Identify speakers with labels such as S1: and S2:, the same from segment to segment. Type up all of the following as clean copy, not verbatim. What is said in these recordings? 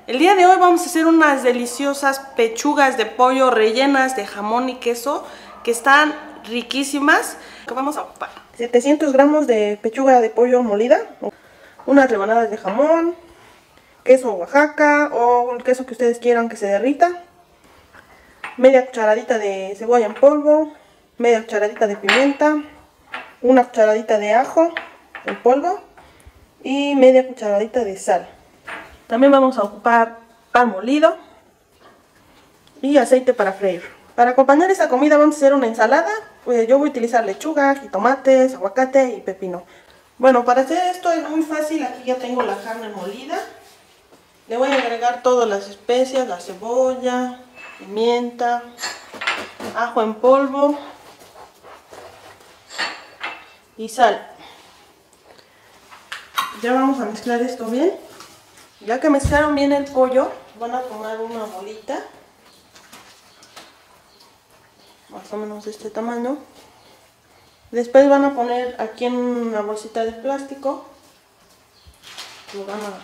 S1: El día de hoy vamos a hacer unas deliciosas pechugas de pollo rellenas de jamón y queso que están riquísimas. Vamos a ocupar 700 gramos de pechuga de pollo molida, unas rebanadas de jamón, queso Oaxaca o el queso que ustedes quieran que se derrita, media cucharadita de cebolla en polvo, media cucharadita de pimienta, una cucharadita de ajo en polvo y media cucharadita de sal. También vamos a ocupar pan molido y aceite para freír. Para acompañar esta comida vamos a hacer una ensalada. Pues yo voy a utilizar lechuga, jitomates, aguacate y pepino. Bueno, para hacer esto es muy fácil. Aquí ya tengo la carne molida. Le voy a agregar todas las especias, la cebolla, pimienta, ajo en polvo y sal. Ya vamos a mezclar esto bien. Ya que mezclaron bien el pollo, van a tomar una bolita, más o menos de este tamaño. Después van a poner aquí en una bolsita de plástico, lo van a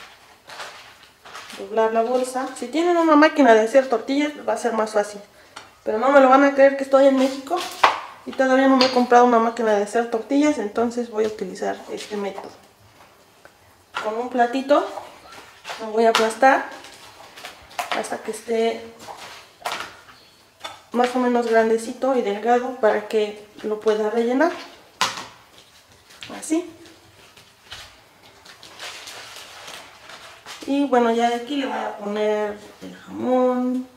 S1: doblar la bolsa. Si tienen una máquina de hacer tortillas, va a ser más fácil. Pero no me lo van a creer que estoy en México y todavía no me he comprado una máquina de hacer tortillas, entonces voy a utilizar este método. Con un platito lo voy a aplastar hasta que esté más o menos grandecito y delgado para que lo pueda rellenar. Así. Y bueno, ya de aquí le voy a poner el jamón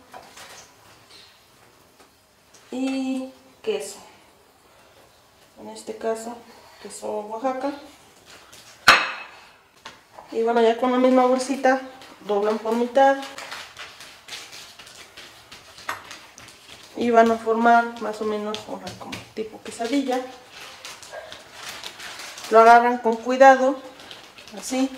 S1: y queso. En este caso, queso Oaxaca. Y bueno, ya con la misma bolsita doblan por mitad y van a formar más o menos una como tipo quesadilla. Lo agarran con cuidado, así,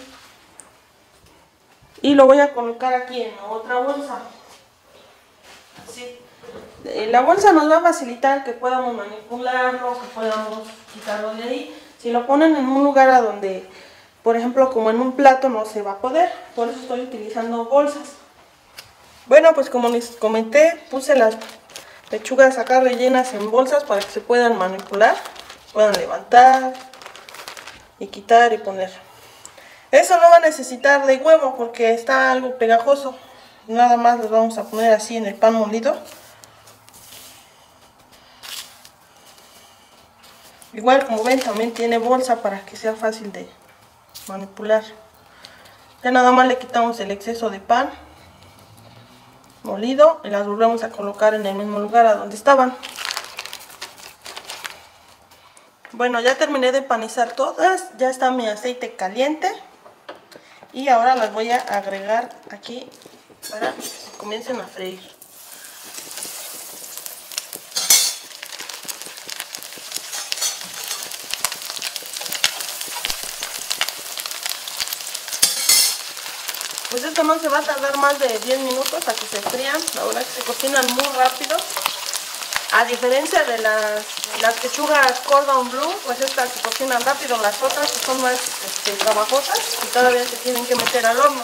S1: y lo voy a colocar aquí en otra bolsa, así. La bolsa nos va a facilitar que podamos manipularlo, que podamos quitarlo de ahí. Si lo ponen en un lugar a donde, por ejemplo, como en un plato, no se va a poder. Por eso estoy utilizando bolsas. Bueno, pues como les comenté, puse las pechugas acá rellenas en bolsas para que se puedan manipular, puedan levantar y quitar y poner. Eso no va a necesitar de huevo porque está algo pegajoso. Nada más los vamos a poner así en el pan molido. Igual, como ven, también tiene bolsa para que sea fácil de manipular. Ya nada más le quitamos el exceso de pan molido y las volvemos a colocar en el mismo lugar a donde estaban. Bueno, ya terminé de empanizar todas, ya está mi aceite caliente y ahora las voy a agregar aquí para que se comiencen a freír. Pues esto no se va a tardar más de 10 minutos a que se frían. La verdad que se cocinan muy rápido. A diferencia de las pechugas cordon bleu, pues estas se cocinan rápido. Las otras que son más trabajosas y todavía se tienen que meter al horno.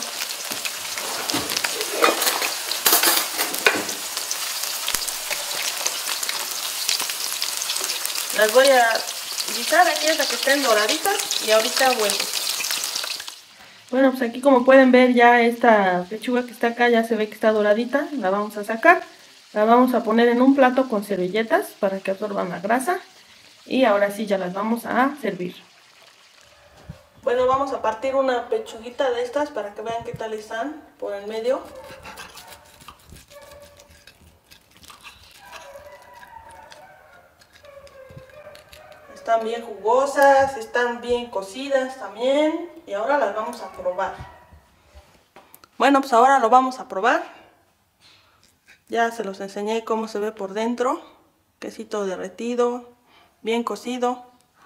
S1: Las voy a guisar aquí hasta que estén doraditas y ahorita vuelvo. Bueno, pues aquí como pueden ver ya esta pechuga que está acá ya se ve que está doradita. La vamos a sacar, la vamos a poner en un plato con servilletas para que absorban la grasa. Y ahora sí ya las vamos a servir. Bueno, vamos a partir una pechuguita de estas para que vean qué tal están por el medio. Están bien jugosas, están bien cocidas también. Y ahora las vamos a probar. Bueno, pues ahora lo vamos a probar. Ya se los enseñé cómo se ve por dentro. Quesito derretido, bien cocido.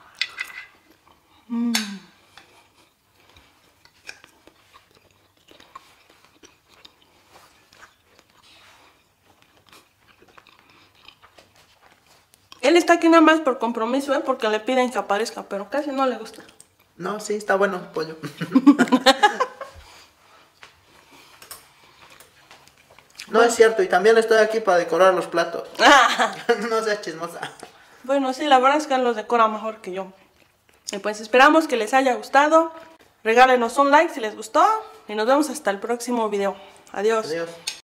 S1: Él está aquí nada más por compromiso, porque le piden que aparezca, pero casi no le gusta.
S2: No, sí, está bueno el pollo. No es cierto, y también estoy aquí para decorar los platos. No seas chismosa.
S1: Bueno, sí, la verdad es que él los decora mejor que yo. Y pues esperamos que les haya gustado. Regálenos un like si les gustó. Y nos vemos hasta el próximo video. Adiós.
S2: Adiós.